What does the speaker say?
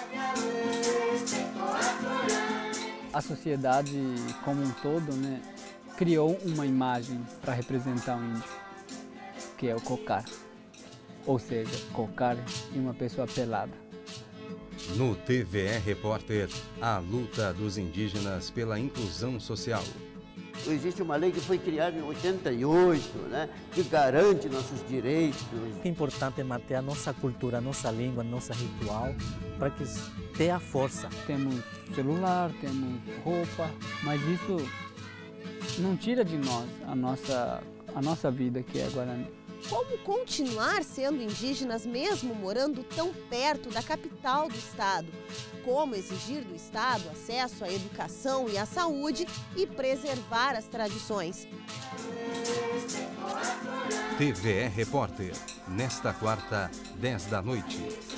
A sociedade como um todo, né, criou uma imagem para representar o índio, que é o cocar, ou seja, cocar e uma pessoa pelada. No TVE Repórter, a luta dos indígenas pela inclusão social. Existe uma lei que foi criada em 88, né, que garante nossos direitos. É importante manter a nossa cultura, a nossa língua, a nossa ritual, para que tenha força. Temos celular, temos roupa, mas isso não tira de nós a nossa vida, que é Guarani. Como continuar sendo indígenas mesmo morando tão perto da capital do estado? Como exigir do estado acesso à educação e à saúde e preservar as tradições? TVE Repórter, nesta quarta, 10 da noite.